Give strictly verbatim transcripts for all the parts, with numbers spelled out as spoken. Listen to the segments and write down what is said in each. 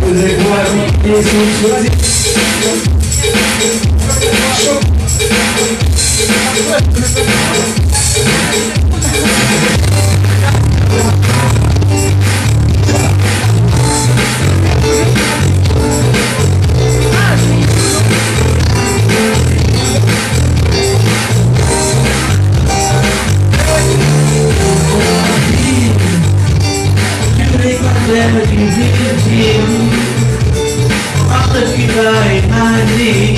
faudrait cohabiter sans choisir. Entre Cuba et Madrid,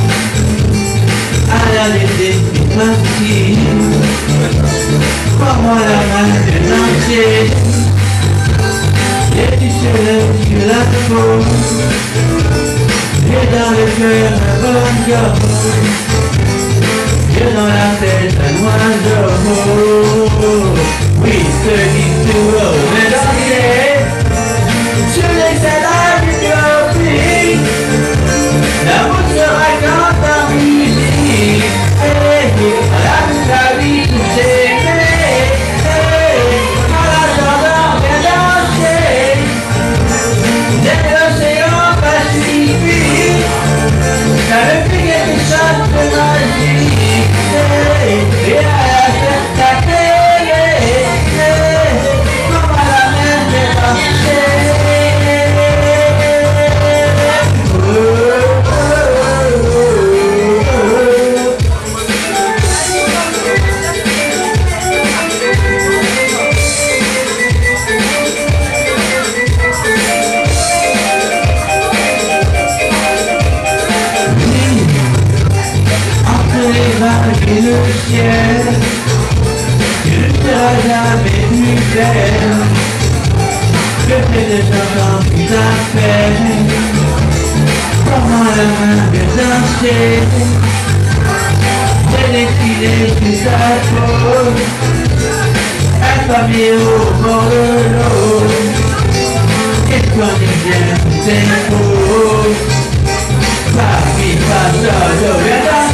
à la laisser partir. Prends-moi la main de l'entier, et tu soulèves sur la peau, et dans le cœur un bon gosse, et dans la tête un oiseau. Oui, thirty to oh, mais dans l'idée, je laisse la vie. L'amour sera quand ta musique. Hey, la vie tout aimé. Hey, à la chaleur bien danser. Dès l'océan Pacifique, t'as le pied qui chante de magie. Hey, et à la tête ta télé. Hey, comme à la mer des marchés. Et le ciel, tu ne seras jamais plus belle. Je fais de chanson qui t'appelle. Prends-moi la main de danser. J'ai décidé sur ta peau, affamé au bord de l'eau. Et toi tu viens tout tempo. Papi, passa, je viens danser.